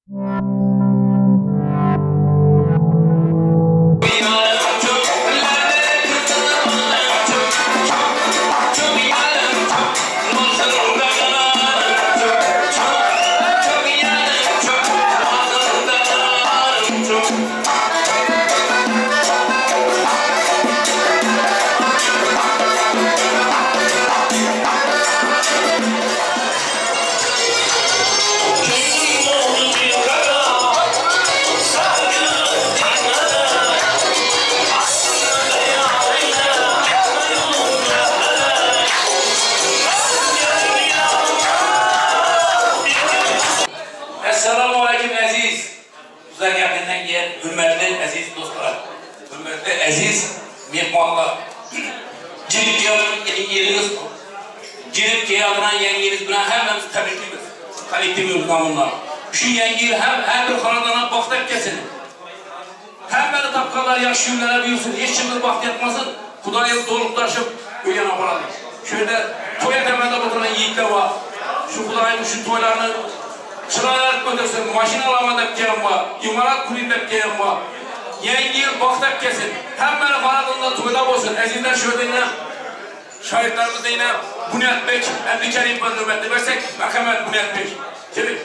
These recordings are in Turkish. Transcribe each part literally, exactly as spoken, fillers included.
Assalamualaikum aziz, uzak yakından gelen hürmetli aziz dostlar, hürmetli aziz mehmanlar. Girip gelen yeriniz, girip gelen yengeniz bilen hemimiz tebriklimiz, kolektifimiz namına. Şu yengiyi hem her bir kanadana baktık kesin. Hem böyle tapkalar yaş günlere büyüsün, hiç şimdi baktı yatmasın, Kudayı dolup taşıp öyen aparalım. Şöyle toya temelde oturan yiğitler var. Şu Kuday'ın şu toylarını çırayarak götürsün, maşinalarına da gelen var, imarat kuruyun da gelen var. Yeni yıl baktak kesin, hem beni kanadında toyda olsun. Azizler şöyle yine, şahitlerimiz de yine Bunyat Bey, hem bir kere impan nöbetli versek, Makamet Bunyat Bey. Şimdi,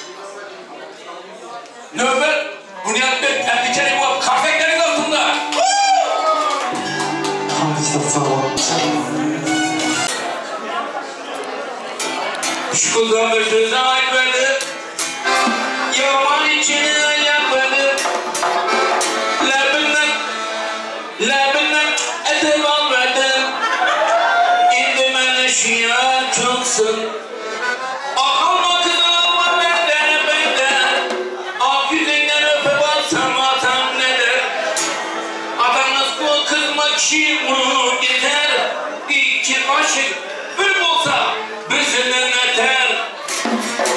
nöbet Bunyat Bey, hem bir kere bu kafeklerin altında. Şukuldan bir sözü ait verdi. Yaman içine yapmadı. Lebinden, lebinden edevan verdim. İndi bana şiar çıksın. Akılma kızılma benden benden. Ak yüzünden öpe baksam atam nedir? Atanız bu kızmak için bunu yeter. İki aşık bir bulsa bizimle yeter.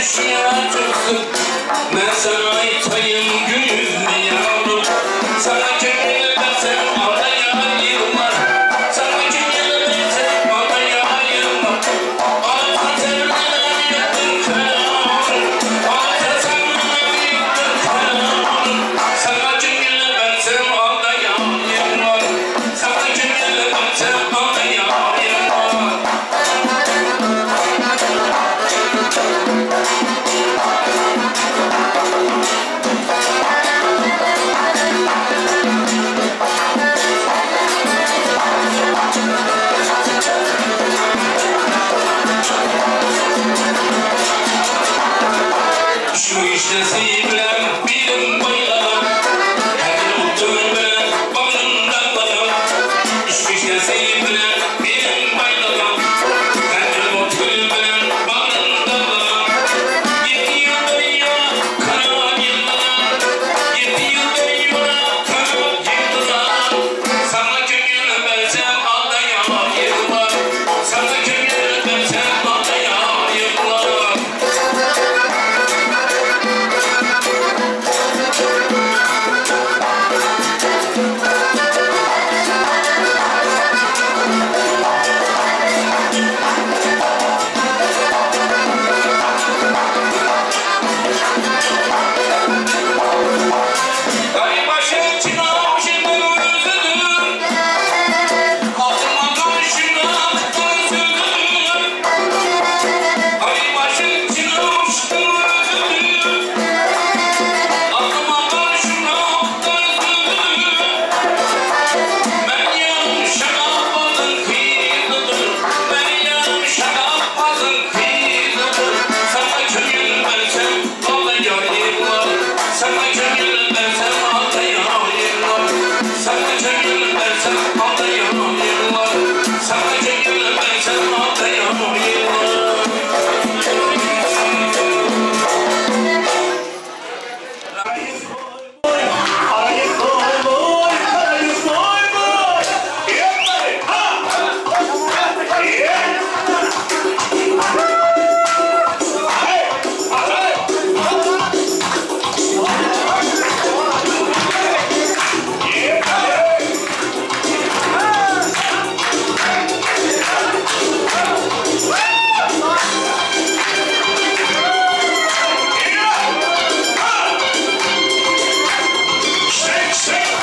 düşüneceksin. Ben sana aytayım günüzme yavrum. Sana gönül versem anlayayım var. Sana gönül versem anlayayım var. Ağzına sevmeden yaptın kırar. Ağzına sevmeden yaptın kırar. Sana gönül versem anlayayım var. Sana gönül versem anlayayım var. Şu işte sevgilen bilim bayılan, her otur ben bağrımdan dayan. Şu işte sevgilen bilim bayılan, her otur ben bağrımdan dayan. Yedi yıldır yola kanat yıldıran, yedi yıldır yola kanat yıldıran. Sana gönül versem ağlayayım var, sana gönül versem ağlayayım var. Ay başım çınamışım özüdür, altıma karşımda özüdür. Ay başım çınamışım özüdür, altıma karşımda özüdür. Ben yarım şarapazın kıyıdır, ben yarım şarapazın kıyıdır. Sana gönül versem ağlayayım var, sana gönül versem ağlayayım var. Sana gönül versem ağlayayım var, sana gönül versem ağlayayım var. Arayı koy boy, arayı koy boy. Yapmayın, ha! Hey, hey! Shake, shake!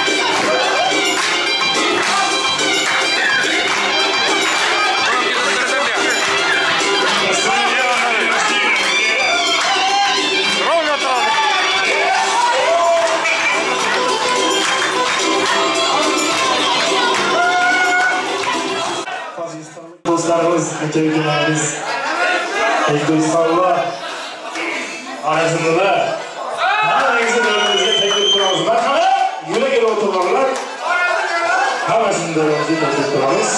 Dostlarımız, aka-ukalarimiz, O'zbekistonda arasında hammangizni bir-birimizga taklif qilamiz. Marhamat, yo'laga o'tirganlar hammasini bir-birimizga taklif qilamiz.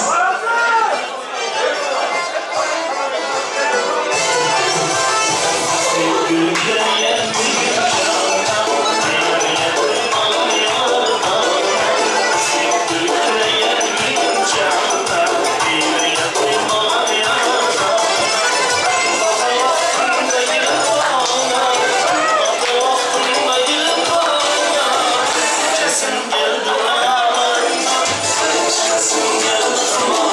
Just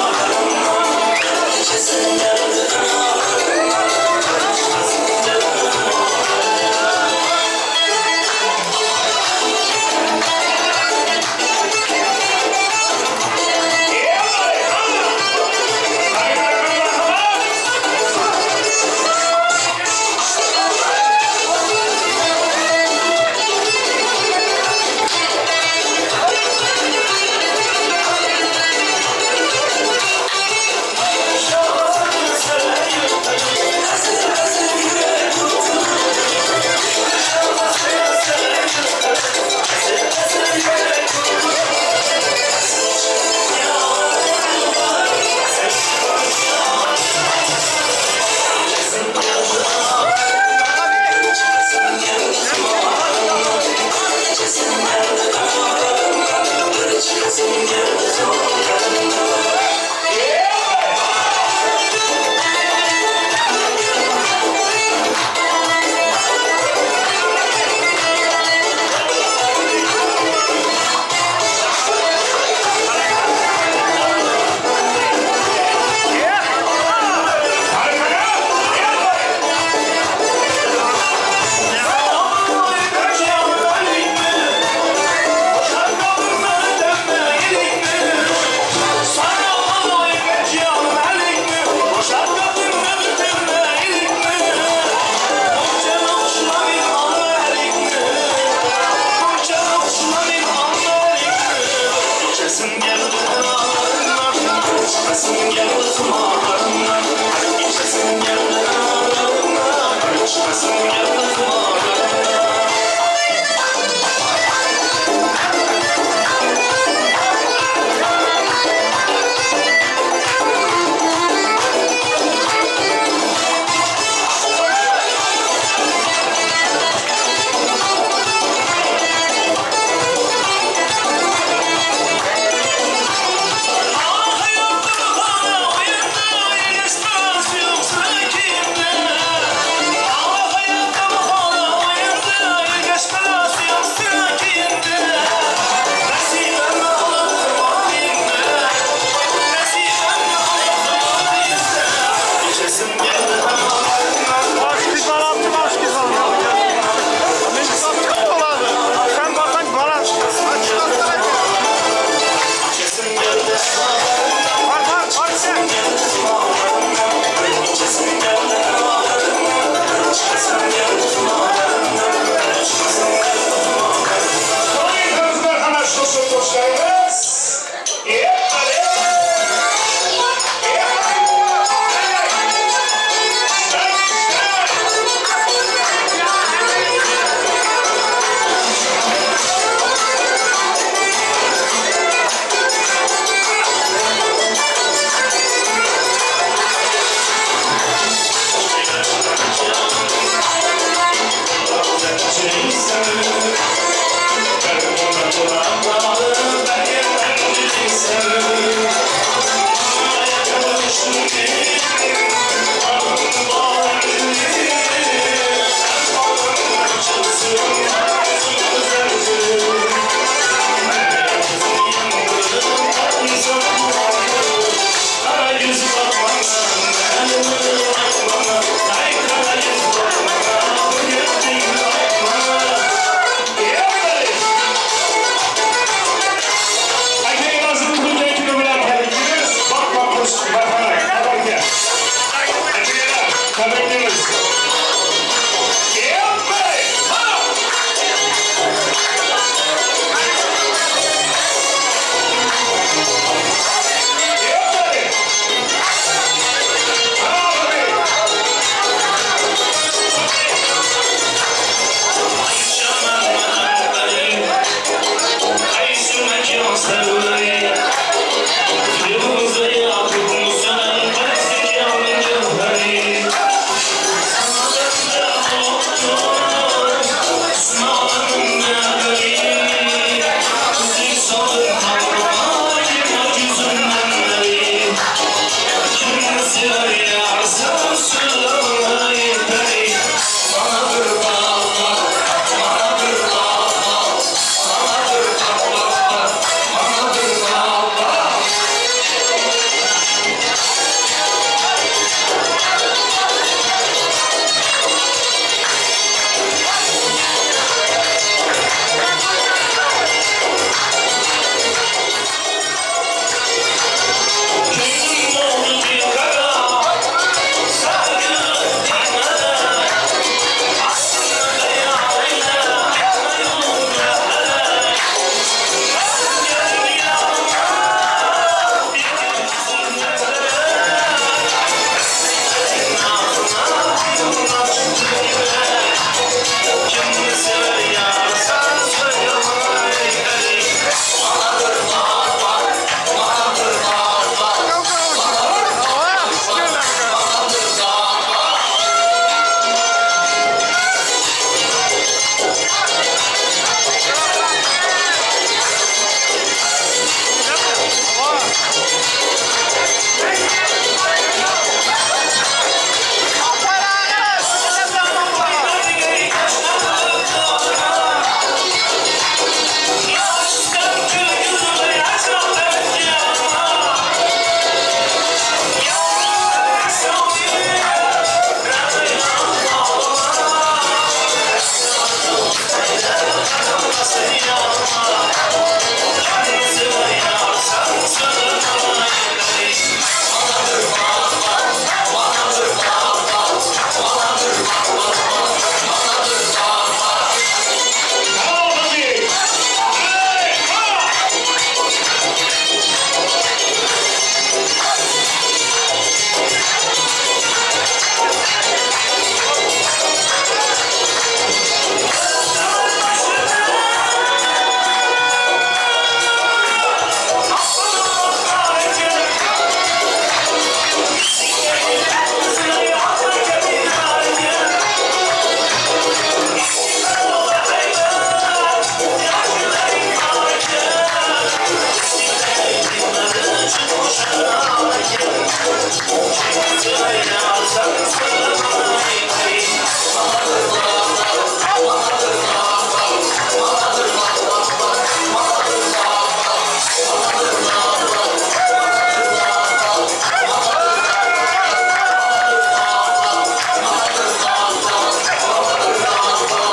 Bekleriz.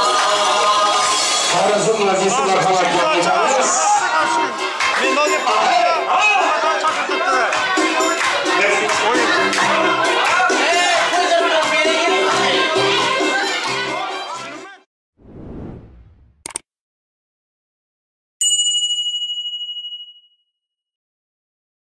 Vaziyeti merhamet yapacağız.